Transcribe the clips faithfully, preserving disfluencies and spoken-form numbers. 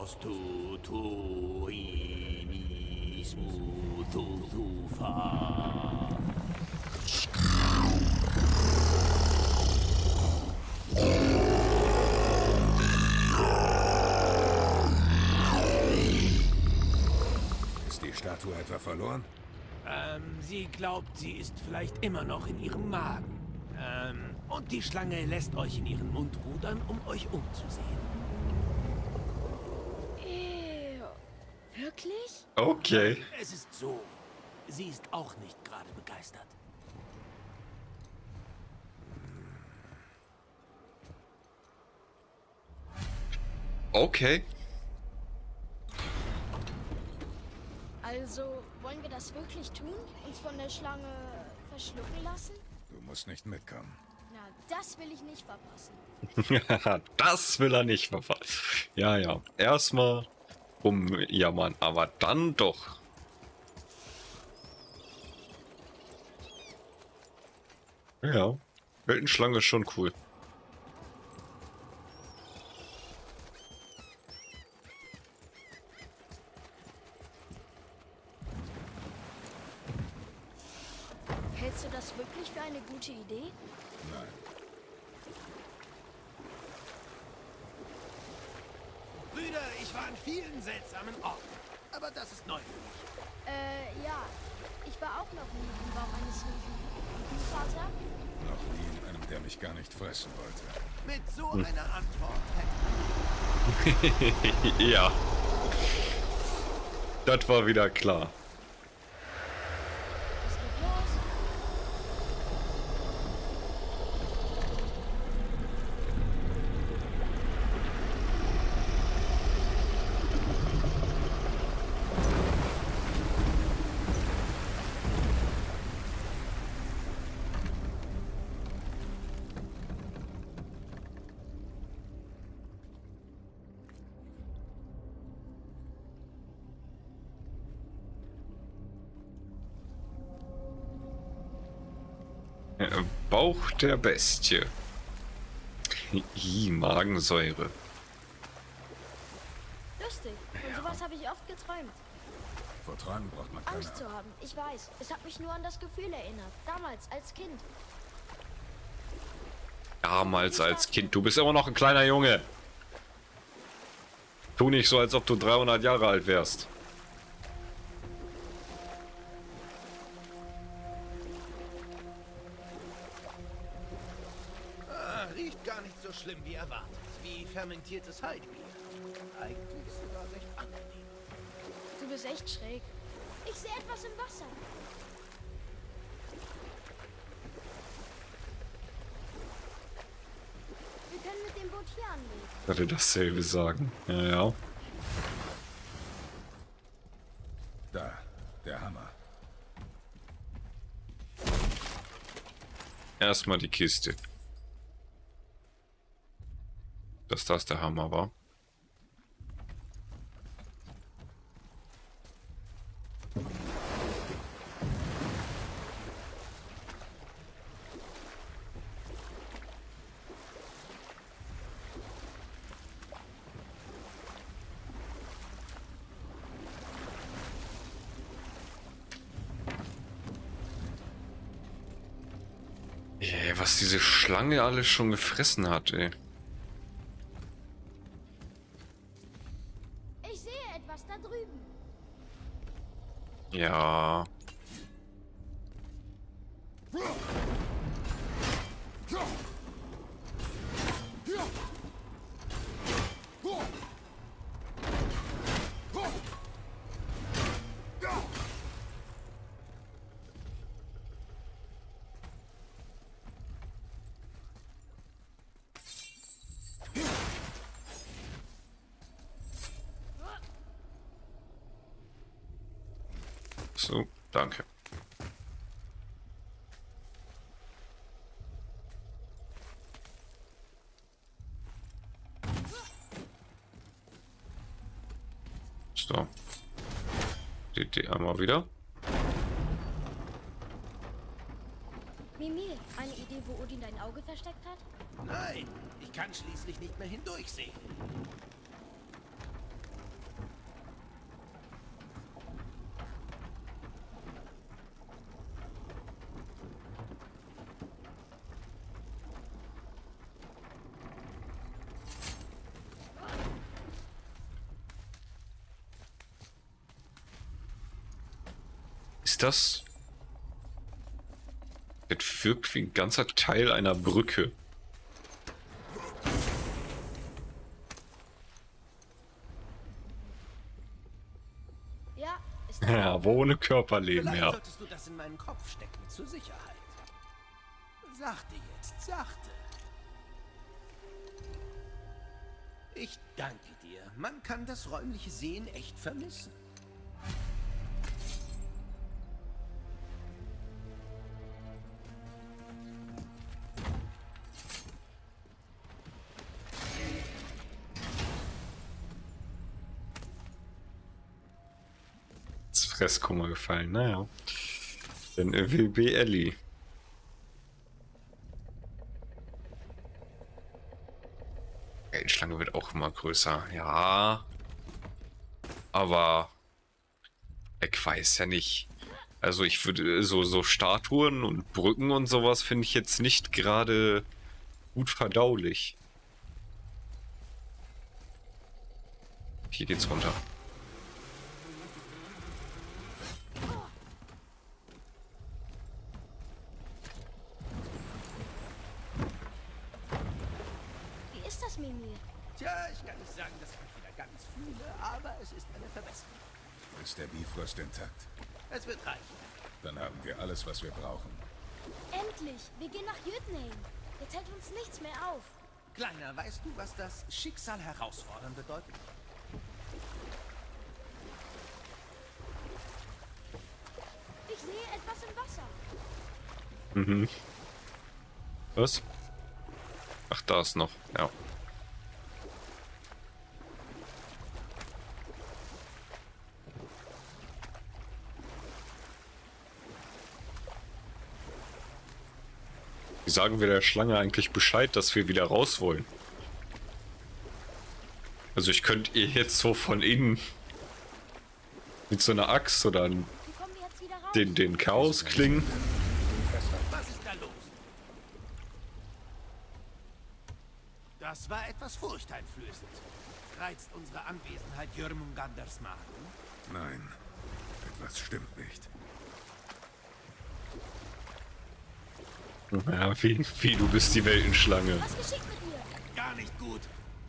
Ostu tuinis mututhufa. Ist die Statue etwa verloren? Ähm, sie glaubt, sie ist vielleicht immer noch in ihrem Magen. Ähm, und die Schlange lässt euch in ihren Mund rudern, um euch umzusehen. Ew. Wirklich? Okay. Es ist so. Sie ist auch nicht gerade begeistert. Okay. Also, wollen wir das wirklich tun? Uns von der Schlange verschlucken lassen? Du musst nicht mitkommen. Na, das will ich nicht verpassen. Das will er nicht verfallen. Ja, ja. Erstmal rumjammern, aber dann doch. Ja. Weltenschlange ist schon cool. Hältst du das wirklich für eine gute Idee? Nein. Brüder, ich war an vielen seltsamen Orten. Aber das ist neu für mich. Äh, ja. Ich war auch noch nie im Bauch eines Riesen. Du, Vater? Noch nie in einem, der mich gar nicht fressen wollte. Mit so einer Antwort hätte Ja. Das war wieder klar. Was geht los? Äh, Bauch der Bestie. I, Magensäure. Lustig. Von sowas habe ich oft geträumt. Vor Träumen braucht man keine Angst zu haben. Ich weiß. Es hat mich nur an das Gefühl erinnert. Damals, als Kind. Damals als Kind. Du bist immer noch ein kleiner Junge. Tu nicht so, als ob du dreihundert Jahre alt wärst. Ah, riecht gar nicht so schlimm wie erwartet. Wie fermentiertes Heidbier. Eigentlich sogar recht angenehm. Du bist echt schräg. Ich sehe etwas im Wasser. Wir können mit dem Boot hier anlegen. Ich würde dasselbe sagen. Ja, ja. Da, der Hammer. Erstmal die Kiste. Dass das der Hammer war. Ey, was diese Schlange alles schon gefressen hat, ey. Ich sehe etwas da drüben. Ja. So, danke. So. Die, die einmal wieder. Mimir, eine Idee, wo Odin dein Auge versteckt hat? Nein, ich kann schließlich nicht mehr hindurchsehen. Ist das... Das wirkt wie ein ganzer Teil einer Brücke. Ja, ist Ja, aber ohne Körperleben, Vielleicht ja. solltest du das in meinen Kopf stecken, zur Sicherheit. Sachte jetzt, sachte. Ich danke dir. Man kann das räumliche Sehen echt vermissen. Ins Fresskummer gefallen, naja. Dann W B Ellie. Die Schlange wird auch immer größer, ja. Aber ich weiß ja nicht. Also ich würde so, so Statuen und Brücken und sowas finde ich jetzt nicht gerade gut verdaulich. Hier geht's runter. Wie ist das, Mimir? Tja, ich kann nicht sagen, dass ich mich wieder ganz fühle, aber es ist eine Verbesserung. Ist der Bifrost intakt? Es wird reichen. Dann haben wir alles, was wir brauchen. Endlich! Wir gehen nach Jötnheim. Jetzt hält uns nichts mehr auf. Kleiner, weißt du, was das Schicksal herausfordern bedeutet? Ich sehe etwas im Wasser. Mhm. Was? Ach, da ist noch, ja. Wie sagen wir der Schlange eigentlich Bescheid, dass wir wieder raus wollen? Also ich könnte ihr jetzt so von innen mit so einer Axt oder Wie kommen wir jetzt wieder raus? den, den Chaos klingen. Was ist da los? Das war etwas furchteinflößend. Reizt unsere Anwesenheit Jörmunganders Magen? Nein, etwas stimmt nicht. Ja, wie, wie du bist die Weltenschlange. Was geschieht mit ihr? Gar nicht gut.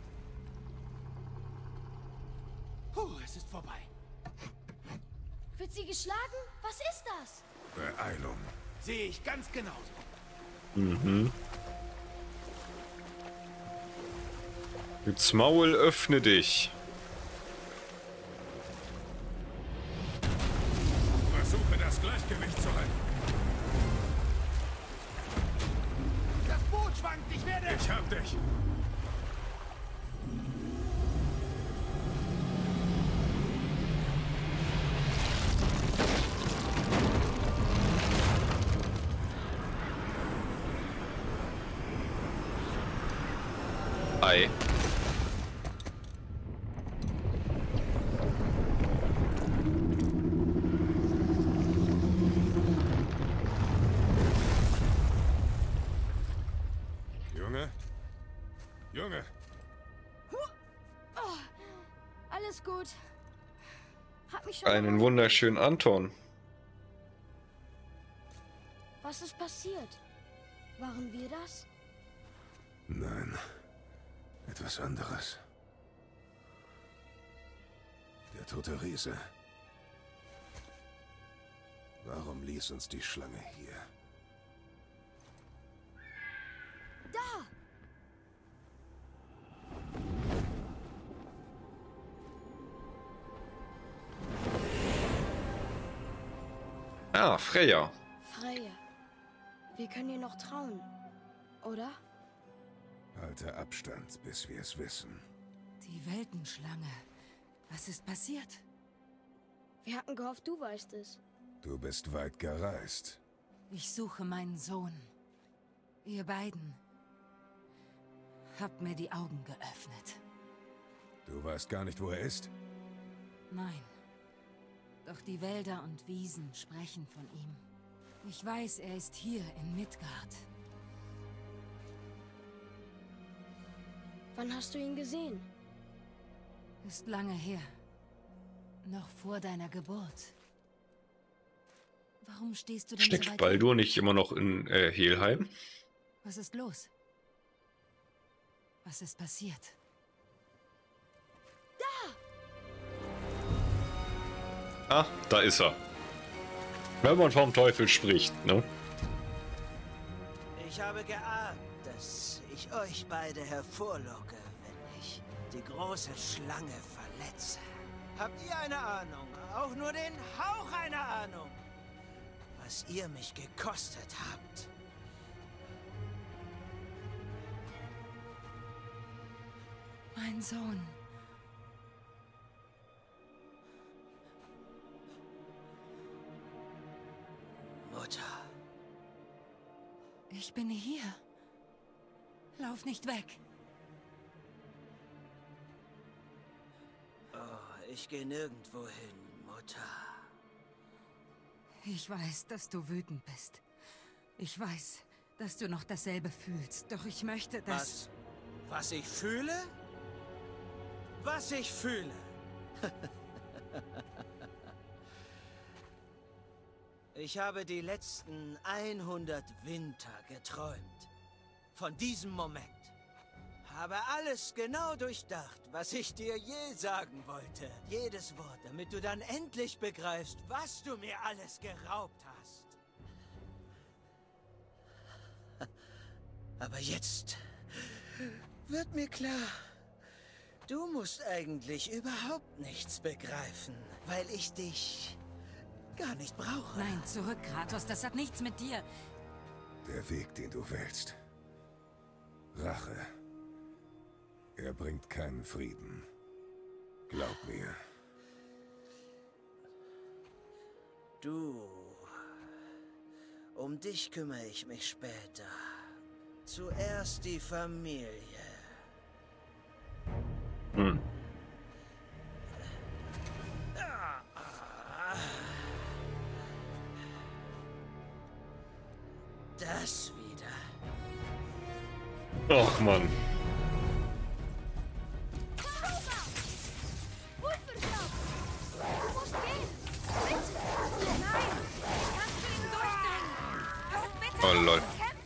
Puh, es ist vorbei. Wird sie geschlagen? Was ist das? Beeilung. Sehe ich ganz genauso. Mhm. Jetzt Maul, öffne dich. Versuche das Gleichgewicht zu halten. Das Boot schwankt, ich werde... Ich hab dich. Ei. Junge? Junge! Alles gut. Hat mich schon... Einen wunderschönen Anton. Was ist passiert? Waren wir das? Nein. Etwas anderes. Der tote Riese. Warum ließ uns die Schlange hier? Da! Ah, Freya. Freya. Wir können ihr noch trauen. Oder? Halte Abstand, bis wir es wissen. Die Weltenschlange. Was ist passiert? Wir hatten gehofft, du weißt es. Du bist weit gereist. Ich suche meinen Sohn. Ihr beiden habt mir die Augen geöffnet. Du weißt gar nicht, wo er ist? Nein. Doch die Wälder und Wiesen sprechen von ihm. Ich weiß, er ist hier in Midgard. Wann hast du ihn gesehen? Ist lange her. Noch vor deiner Geburt. Warum stehst du denn so Steckt weit Baldur nicht immer noch in äh, Helheim? Was ist los? Was ist passiert? Ah, da ist er. Wenn man vom Teufel spricht, ne? Ich habe geahnt, dass ich euch beide hervorlocke, wenn ich die große Schlange verletze. Habt ihr eine Ahnung, auch nur den Hauch einer Ahnung, was ihr mich gekostet habt? Mein Sohn. Mutter. Ich bin hier. Lauf nicht weg. Oh, ich gehe nirgendwo hin, Mutter. Ich weiß, dass du wütend bist. Ich weiß, dass du noch dasselbe fühlst. Doch ich möchte, dass... Was? Was ich fühle? Was ich fühle? Ich habe die letzten hundert Winter geträumt. Von diesem Moment. Habe alles genau durchdacht, was ich dir je sagen wollte. Jedes Wort, damit du dann endlich begreifst, was du mir alles geraubt hast. Aber jetzt wird mir klar, du musst eigentlich überhaupt nichts begreifen, weil ich dich gar nicht brauche. Nein, zurück, Kratos. Das hat nichts mit dir. Der Weg, den du wählst. Rache. Er bringt keinen Frieden. Glaub mir. Du. Um dich kümmere ich mich später. Zuerst die Familie. Hm. Das wieder. Ach, Mann. Du musst gehen! Bitte! Nein! Kannst du ihn durchdringen? Hört bitte Oh, Lol.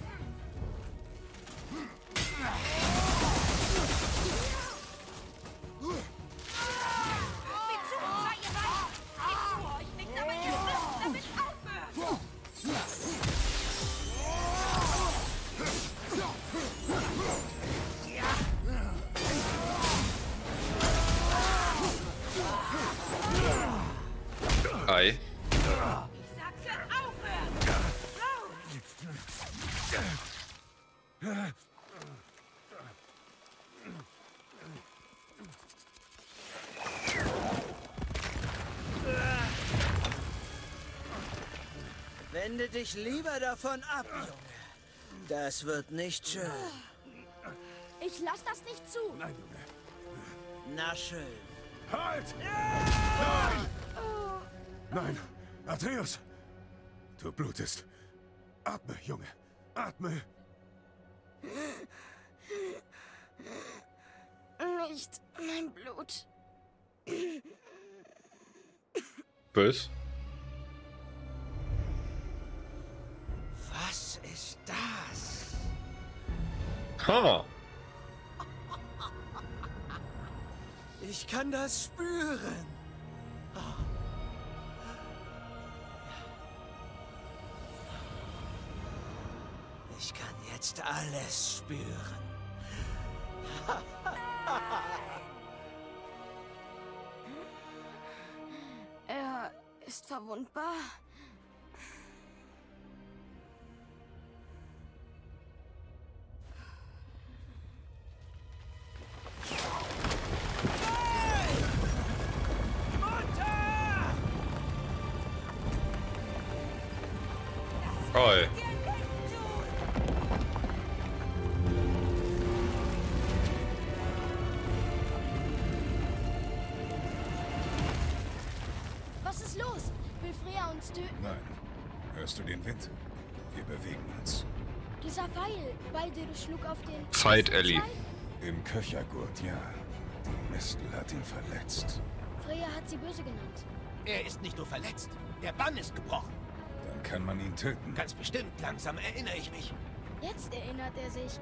Ei. Wende dich lieber davon ab, Junge. Das wird nicht schön. Ich lass das nicht zu! Nein, Junge. Na schön. Halt! Nein! Nein! Atreus! Du blutest. Atme, Junge. Atme! Nicht mein Blut. Bös. Was ist das? Ha! Ich kann das spüren. Ich kann jetzt alles spüren. Er ist verwundbar. Oi. Was ist los? Will Freya uns töten? Nein. Hörst du den Wind? Wir bewegen uns. Dieser Pfeil, Baldur schlug auf den... Zeit, Ellie. Im Köchergurt, ja. Die Mistel hat ihn verletzt. Freya hat sie böse genannt. Er ist nicht nur verletzt. Der Bann ist gebrochen. Dann kann man ihn töten. Ganz bestimmt, langsam erinnere ich mich. Jetzt erinnert er sich.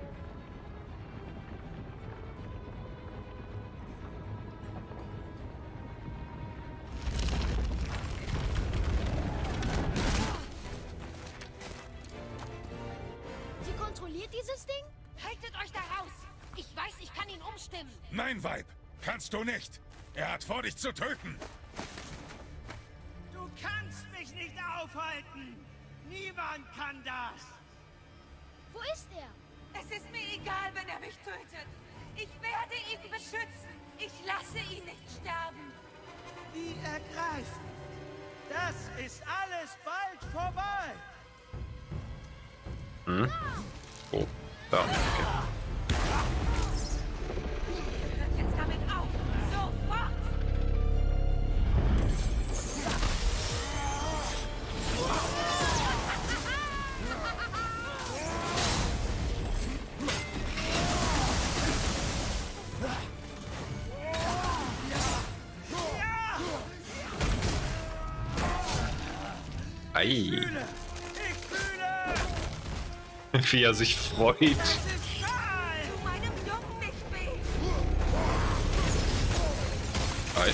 Sie kontrolliert dieses Ding? Haltet euch da raus! Ich weiß, ich kann ihn umstimmen. Nein, Weib, kannst du nicht. Er hat vor, dich zu töten. Du kannst mich nicht aufhalten! Niemand kann das! Wo ist er? Es ist mir egal, wenn er mich tötet. Ich werde ihn beschützen. Ich lasse ihn nicht sterben. Wie ergreifend! Das ist alles bald vorbei! Hm? Oh, da. Okay. Hört jetzt damit auf! Sofort! Ei. Ich fühle! Wie er sich freut. Es ist frei! Tu meinem Jungen nicht weh! Ei.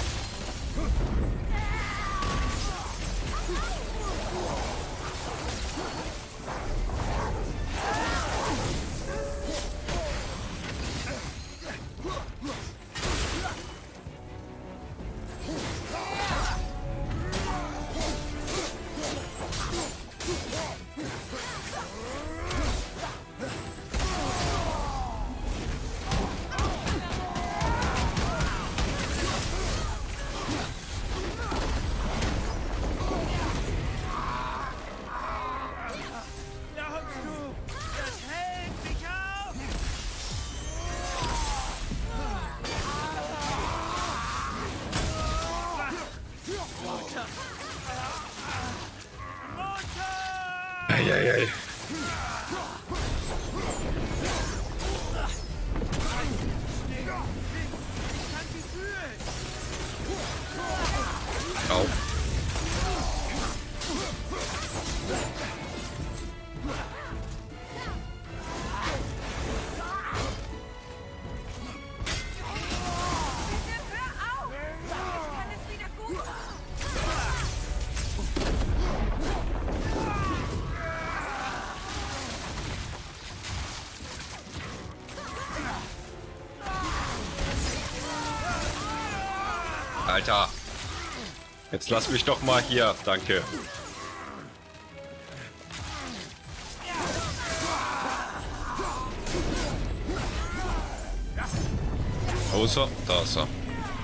Glaubst du, das hält mich auf? Mutter! Mutter! Ei, ei, ei. Ich kann sie fühlen! Au. Bitte hör auf! Ich kann es wieder gut machen. Alter. Jetzt lass mich doch mal hier. Danke. Außer, da ist er.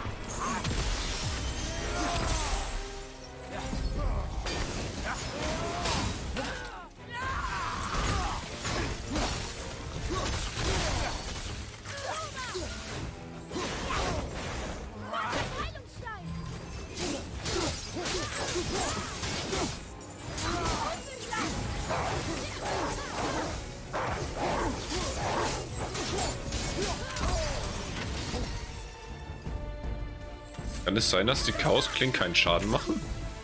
Heilungsstein! Kann es sein, dass die Chaosklingen keinen Schaden machen?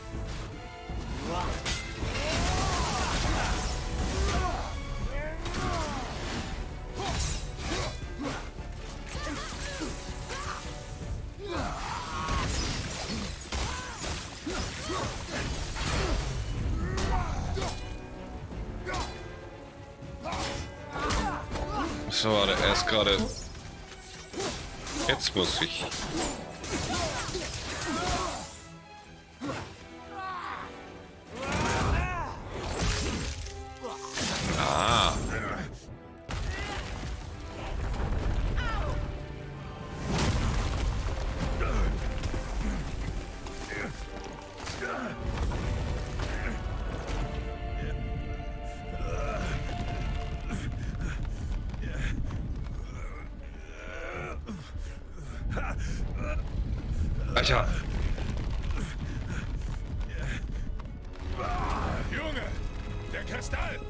So, warte, er ist gerade... Jetzt muss ich... Ah. Alter. Junge, der Kristall!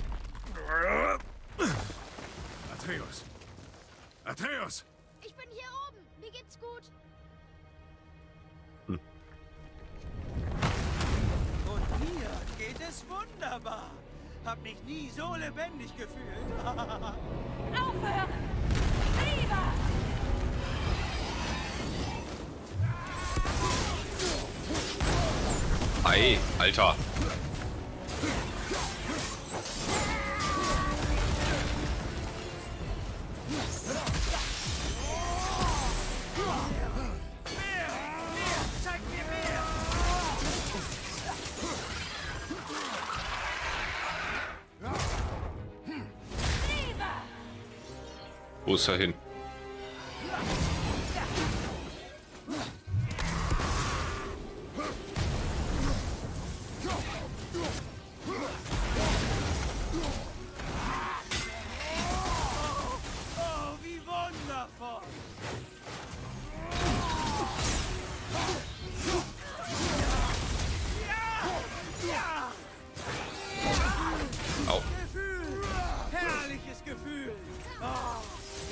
Atreus! Atreus! Ich bin hier wunderbar. Hab mich nie so lebendig gefühlt. Aufhören! Lieber! Ei, Alter. Zeig mir mehr! Wo ist er hin? Oh, wie wundervoll! Au. Gefühl! Herrliches Gefühl! Oh.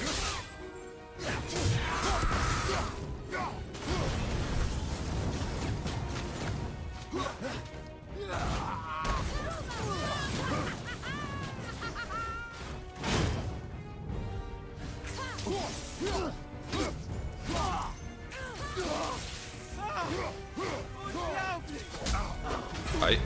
Unglaublich! Ei.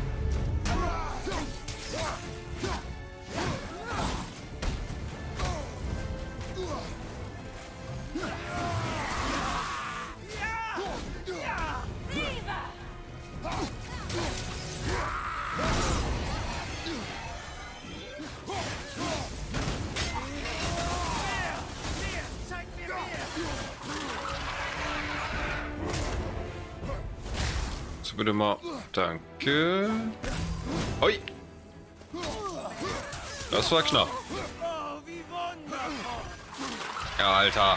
Zeig mir mehr! So, bitte mal. Danke. Oi. Das war knapp. Oh, wie wundervoll! Ja, Alter.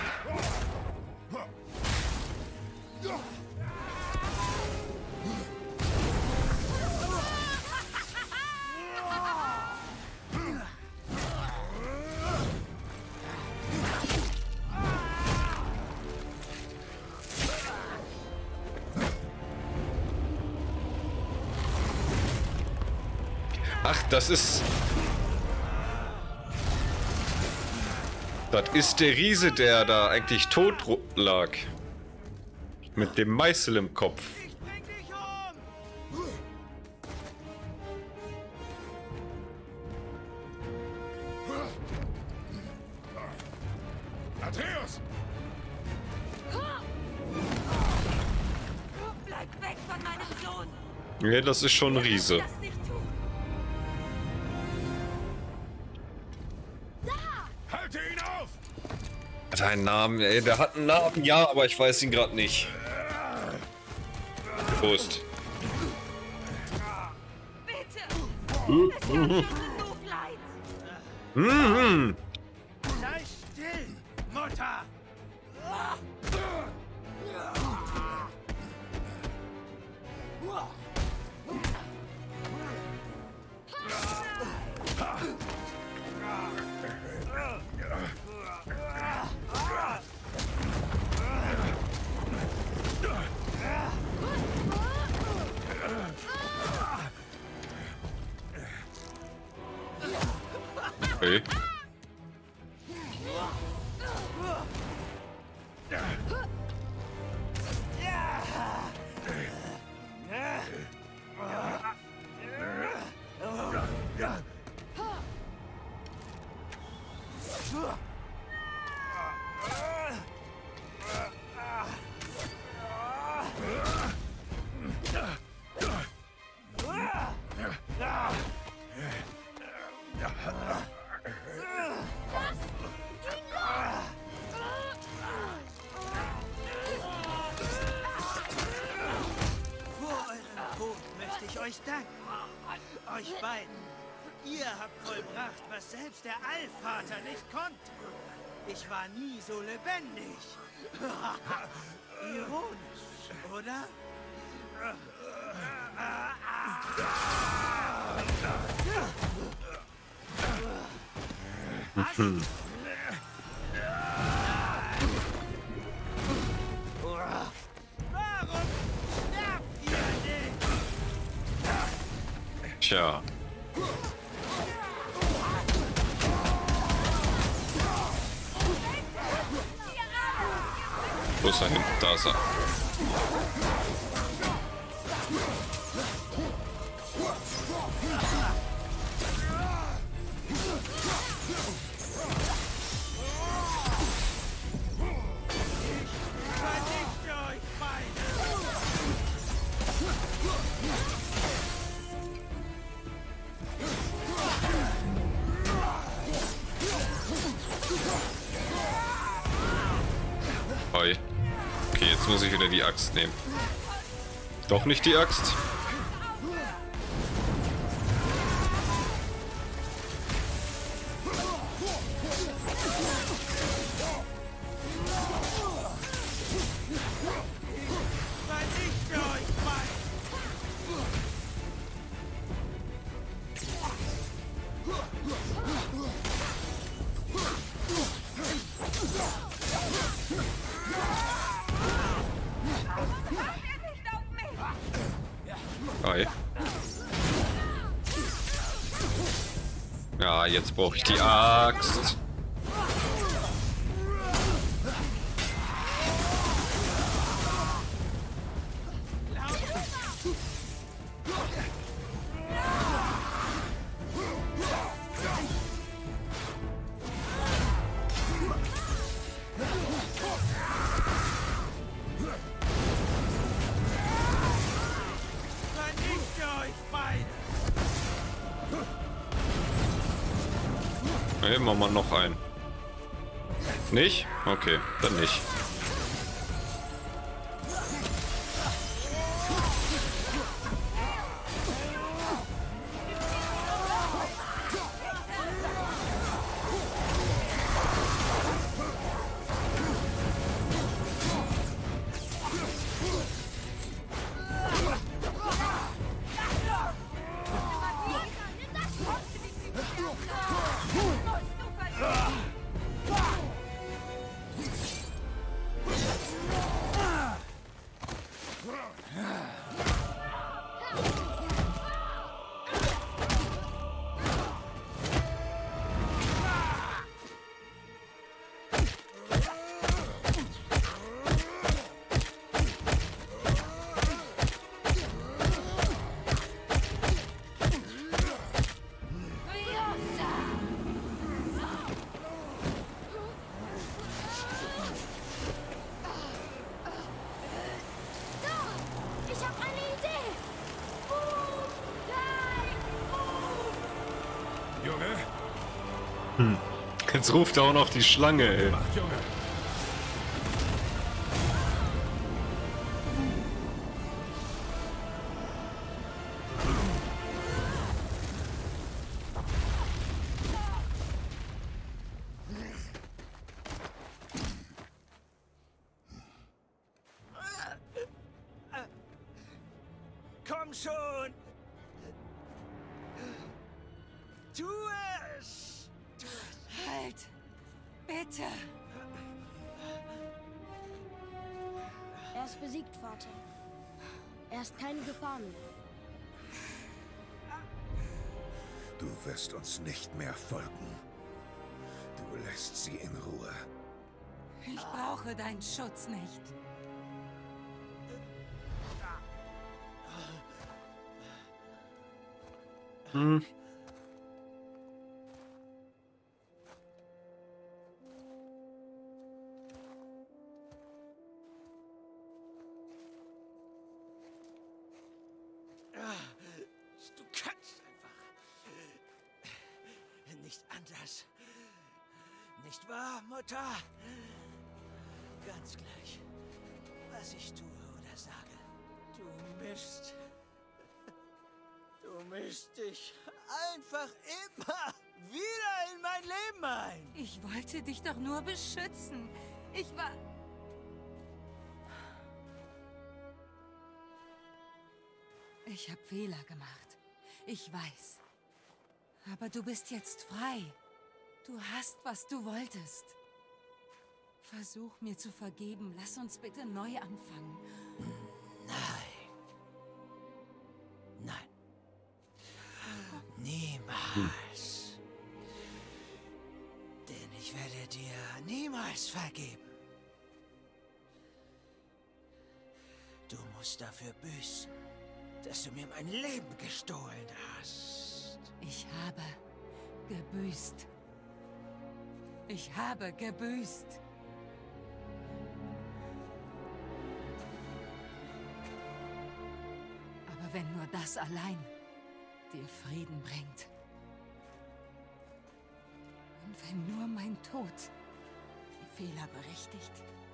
Ach, das ist... Das ist der Riese, der da eigentlich tot lag. Mit dem Meißel im Kopf. Ich bring dich um! Atreus! Bleib weg von meinem Sohn! Ja, das ist schon ein Riese. Das nicht tun! Halte ihn auf! Hat er einen Namen? Ey, der hat einen Namen, ja, aber ich weiß ihn gerade nicht. Prost. Bitte! Es tut mir genug leid! Mhm. Sei still, Mutter! Okay. Vor eurem Tod möchte ich euch danken. Euch beiden. Ihr habt vollbracht, was selbst der Allvater nicht konnte. Ich war nie so lebendig. Ironisch, oder? Warum sterbt ihr nicht? Tja. Wo ist er hin? Da ist er. Okay, jetzt muss ich wieder die Axt nehmen. Doch nicht die Axt. Hi. Ja, jetzt brauche ich die Axt. Okay, machen wir noch einen. Nicht? Okay, dann nicht. Hm. Jetzt ruft er auch noch die Schlange, ey. Komm schon! Tu es! Tu es! Halt! Bitte! Er ist besiegt, Vater. Er ist keine Gefahr mehr. Du wirst uns nicht mehr folgen. Du lässt sie in Ruhe. Ich brauche deinen Schutz nicht. Hm. Du kannst einfach nicht anders. Nicht wahr, Mutter? Ganz gleich, was ich tue oder sage. Du mischst. Du mischst dich einfach immer wieder in mein Leben ein. Ich wollte dich doch nur beschützen. Ich war... Ich habe Fehler gemacht. Ich weiß. Aber du bist jetzt frei. Du hast, was du wolltest. Versuch mir zu vergeben. Lass uns bitte neu anfangen. Nein. Nein. Niemals. Denn ich werde dir niemals vergeben. Du musst dafür büßen, dass du mir mein Leben gestohlen hast. Ich habe gebüßt. Ich habe gebüßt. Aber wenn nur das allein dir Frieden bringt. Und wenn nur mein Tod die Fehler berichtigt,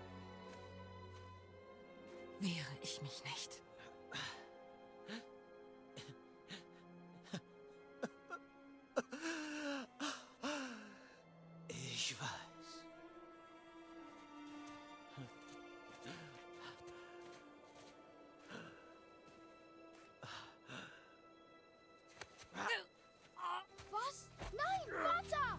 wehre ich mich nicht. Ich weiß. Was? Nein, Vater!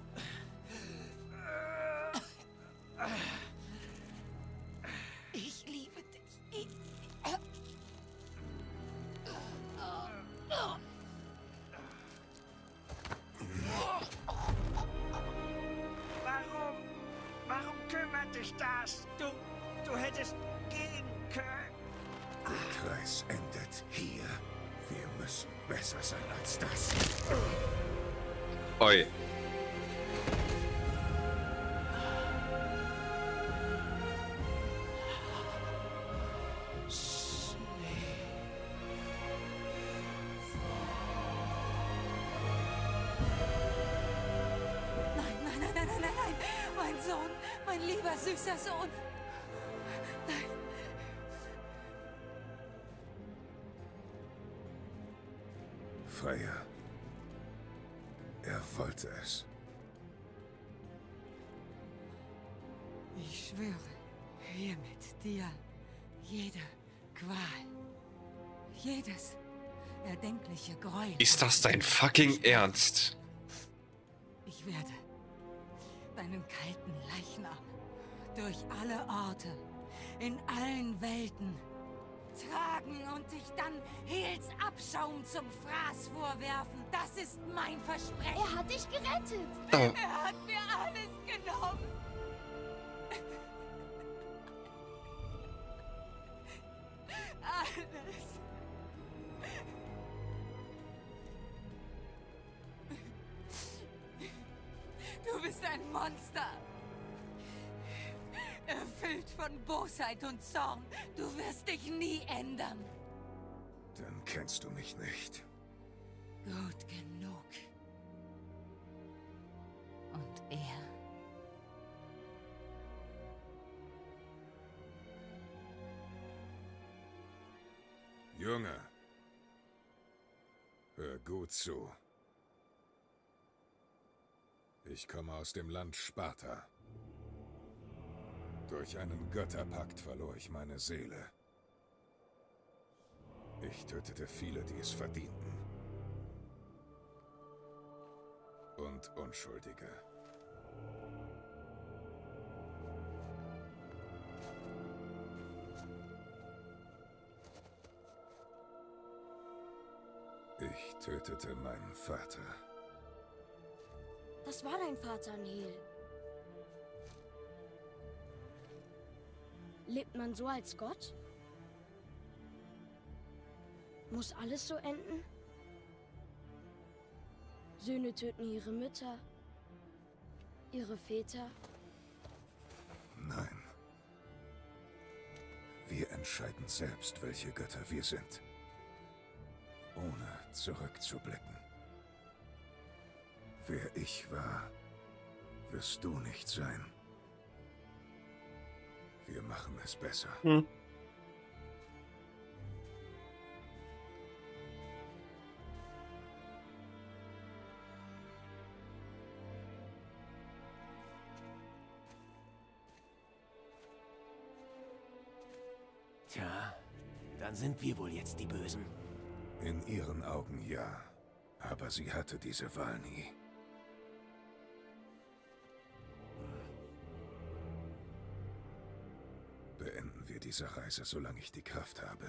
Ich liebe dich. Ich Warum? Warum kümmert dich das? Du, du hättest gehen können. Der Kreis endet hier. Wir müssen besser sein als das. Oi. Nein, nein, nein, nein, nein, nein, nein. Mein Sohn, mein lieber, süßer Sohn. Nein. Freya. Er wollte es. Ich schwöre hiermit dir jede Qual, jedes erdenkliche Gräuel. Ist das dein fucking Ernst? Ich werde deinen kalten Leichnam durch alle Orte, in allen Welten tragen und dich dann Hels Abschaum zum Fraß vorwerfen. Das ist mein Versprechen. Er hat dich gerettet. Oh. Er hat mir alles genommen. Alles. Du bist ein Monster. Erfüllt von Bosheit und Zorn. Du wirst dich nie ändern. Dann kennst du mich nicht. Gut genug. Und er? Junge, hör gut zu. Ich komme aus dem Land Sparta. Durch einen Götterpakt verlor ich meine Seele. Ich tötete viele, die es verdienten. Und Unschuldige. Ich tötete meinen Vater. Das war dein Vater, Nihil. Lebt man so als Gott? Muss alles so enden? Söhne töten ihre Mütter, ihre Väter. Nein. Wir entscheiden selbst, welche Götter wir sind. Ohne zurückzublicken. Wer ich war, wirst du nicht sein. Wir machen es besser. Hm. Tja, dann sind wir wohl jetzt die Bösen. In ihren Augen ja. Aber sie hatte diese Wahl nie. Beenden wir diese Reise, solange ich die Kraft habe.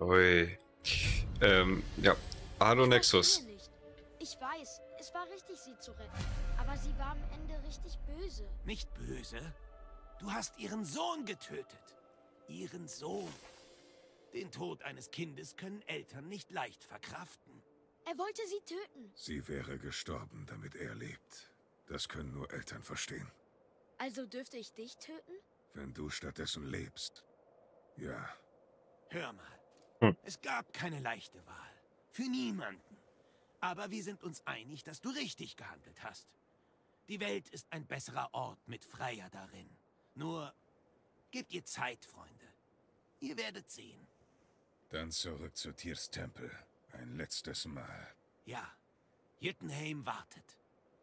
Ui. Ähm, ja. Hallo Nexus. Ich verstehe nicht. Ich weiß, es war richtig, sie zu retten. Aber sie war am Ende richtig böse. Nicht böse. Du hast ihren Sohn getötet. Ihren Sohn. Den Tod eines Kindes können Eltern nicht leicht verkraften. Er wollte sie töten. Sie wäre gestorben, damit er lebt. Das können nur Eltern verstehen. Also dürfte ich dich töten? Wenn du stattdessen lebst. Ja. Hör mal. Hm. Es gab keine leichte Wahl. Für niemanden. Aber wir sind uns einig, dass du richtig gehandelt hast. Die Welt ist ein besserer Ort mit Freya darin. Nur, gebt ihr Zeit, Freunde. Ihr werdet sehen. Dann zurück zu Tyrs Tempel. Ein letztes Mal. Ja, Jotunheim wartet.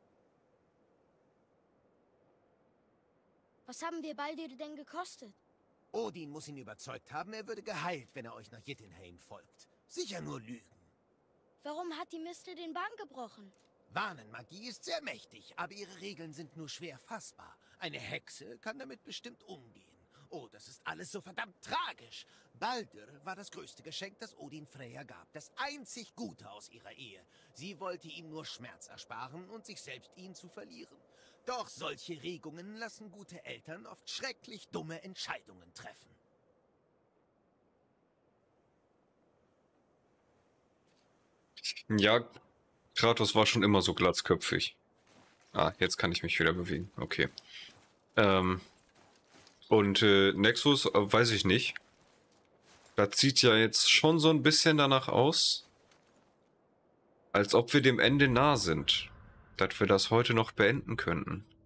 Was haben wir Baldur denn gekostet? Odin muss ihn überzeugt haben, er würde geheilt, wenn er euch nach Jotunheim folgt. Sicher nur Lügen. Warum hat die Mistel den Bann gebrochen? Warnenmagie ist sehr mächtig, aber ihre Regeln sind nur schwer fassbar. Eine Hexe kann damit bestimmt umgehen. Oh, das ist alles so verdammt tragisch. Baldur war das größte Geschenk, das Odin Freya gab. Das einzig Gute aus ihrer Ehe. Sie wollte ihm nur Schmerz ersparen und sich selbst ihn zu verlieren. Doch solche Regungen lassen gute Eltern oft schrecklich dumme Entscheidungen treffen. Ja, Kratos war schon immer so glatzköpfig. Ah, jetzt kann ich mich wieder bewegen. Okay. Ähm, und äh, Nexus, äh, weiß ich nicht. Das sieht ja jetzt schon so ein bisschen danach aus, als ob wir dem Ende nah sind. Dass wir das heute noch beenden könnten.